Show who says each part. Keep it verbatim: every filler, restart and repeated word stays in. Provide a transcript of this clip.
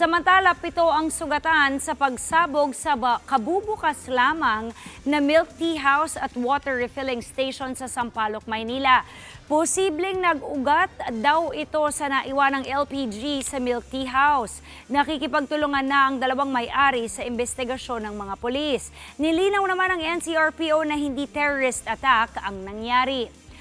Speaker 1: Samantala, pito ang sugatan sa pagsabog sa kabubukas lamang na milk tea house at water refilling station sa Sampaloc, Maynila. Posibleng nag-ugat daw ito sa naiwanang L P G sa milk tea house. Nakikipagtulungan na ang dalawang may-ari sa investigasyon ng mga pulis. Nilinaw naman ng N C R P O na hindi terrorist attack ang nangyari.